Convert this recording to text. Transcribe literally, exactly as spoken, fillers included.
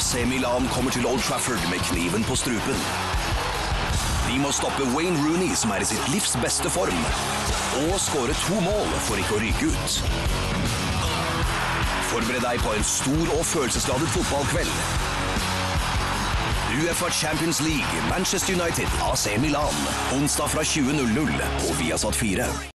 C Milan kommer til Old Trafford med kniven på strupen. De må stoppe Wayne Rooney, som er i sitt livs beste form, og skåre to mål for ikke å ryke ut. Forbered deg på en stor og følelsesladet fotballkveld. UEFA Champions League, Manchester United, A C Milan, onsdag fra tjue null null på Viasat fire.